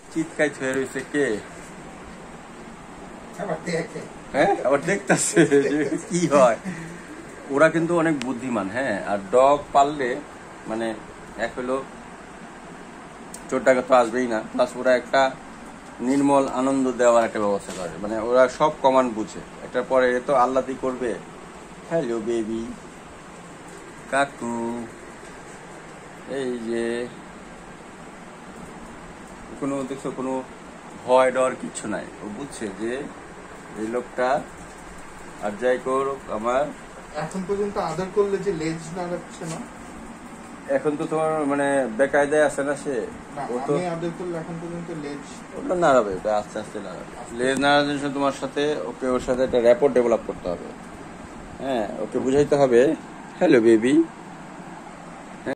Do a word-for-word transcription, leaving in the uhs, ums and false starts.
চিৎকাই ছুঁয়ে রয়েছে কে? হ্যাঁ, আবার দেখতেছে কি হয়। ওরা কিন্তু অনেক বুদ্ধিমান। হ্যাঁ, আর ডগ পাললে মানে এক হলো চোর ডাকাত তো আসবেই না, প্লাস ওরা একটা নির্মল আনন্দ দেওয়ার একটা ব্যবস্থা করে। মানে ওরা সব কমান্ড বুঝে, একটার পরে এ তো আল্লাহই করবে। হ্যালো বেবি কাকু, এই যে কোনো দেখছো কোনো ভয় ডর কিচ্ছু নাই। ও বুঝছে যে এই লোকটা আর যাই করুক আমার। এখন পর্যন্ত আদর করলে যে লেজ নাড়াচ্ছে না, এখন তো তোমার মানে বেকায়দায় আছে না সে। ও তো আদর করলে এখন পর্যন্ত লেজ ওটা নাড়াবে, ওটা আস্তে আস্তে নাড়াবে। লেজ নাড়ার জন্য তোমার সাথে ওকে ওর সাথে একটা র্যাপোর্ট ডেভেলপ করতে হবে। হ্যাঁ, ওকে বুঝাইতে হবে হ্যালো বেবি